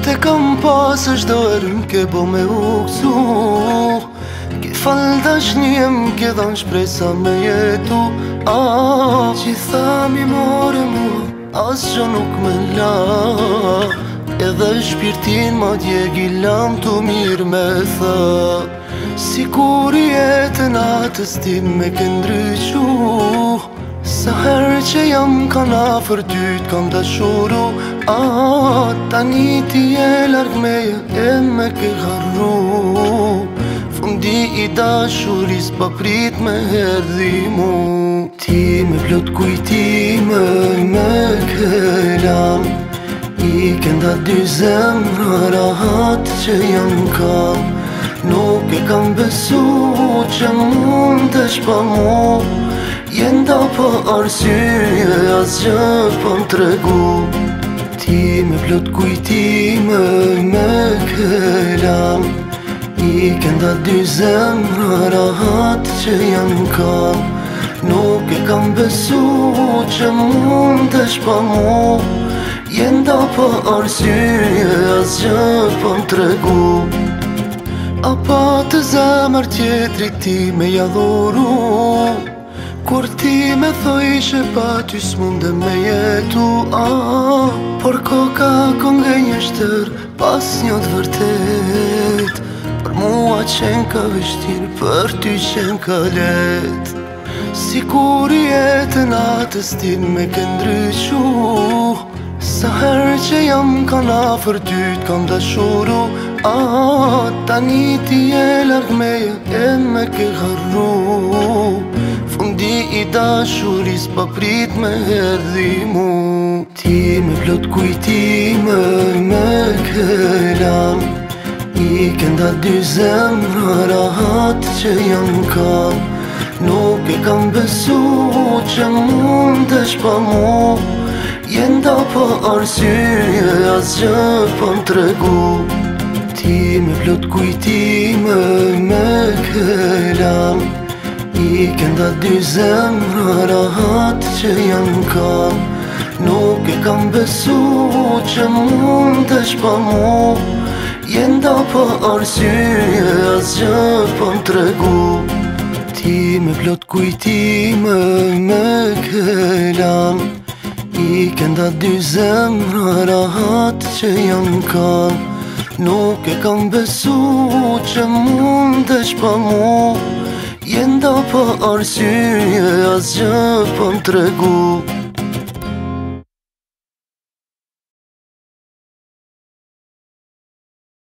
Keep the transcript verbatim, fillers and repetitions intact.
te kam pas është dorë m'ke bo me uksu. Ke fal dashnie m'ke dhan shpresa me jetu. Ah, gjitha mi more mua, as që nuk me la. Edhe shpirtin ma dje gilam të mirë me tha. Si kur jetën atës ti me këndryqu. Sa herë që jam kanë afer ty t'kam dashuru. Ah, tani ti e larg meje e me ke harru. Fundi i dashuris pa prit me hedhi mu. Ti me plot kujtime me kelam. I kenda dy zemra rahat që jam kam. Nuk e kam besu që mund të shpa mu. Jenda pa arsye asgjë pa m'tregu. Ti me plot kujtime me kelam. I kenda dy zemra rahat që jam kam. Nuk e kam besu që mund të shpa mu. Jenda pa arsye asgjë pa m'tregu. A pa të zemër tjetri ti me jadhuru. Kur ti me thoj që pa ty s'munde me jetu. Ah, por koka konge një shtër pas një të vërtet. Për mua qenë ka vështir, për ty qenë ka let. Si kur jetën atës ti me këndryqu. Sa herë që jam kanë afer ty t'kam dashuru. Ah, tani ti e larg meje e me ke harru. Fundi i dashuris pa prit me hedhi mu. Ti me plot kujtime me kelam. I kenda dy zemra rahat që jam kam. Nuk e kam besu që mund të shpa mu. Jenda pa arsye asgjë pa m'tregu. Ti me plot kujtime me kelam. I kenda dy zemra rahat që jam kam. Nuk e kam besu që mund të shpa mu. Jenda pa arsye asgjë pa m'tregu. Ti me plot kujtime me kelam. I kenda dy zemra rahat që jam kam. Nuk e kam besu që mund të shpa mu. Jenda pa arsye asgjë pa m'tregu.